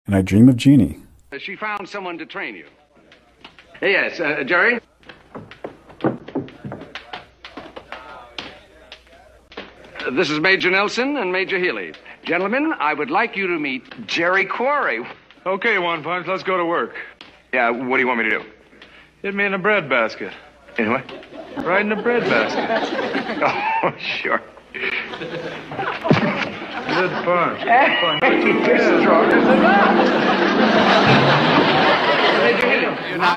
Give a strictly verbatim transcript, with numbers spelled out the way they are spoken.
and I dream of Jeannie. She found someone to train you. Yes, uh, Jerry? Uh, this is Major Nelson and Major Healy. Gentlemen, I would like you to meet Jerry Quarry. Okay, One Punch, let's go to work. Yeah, what do you want me to do? Hit me in a bread basket. In what? Right in a bread basket. Oh, sure. Good punch. Good punch. You're stronger than that. Major Healy, you're not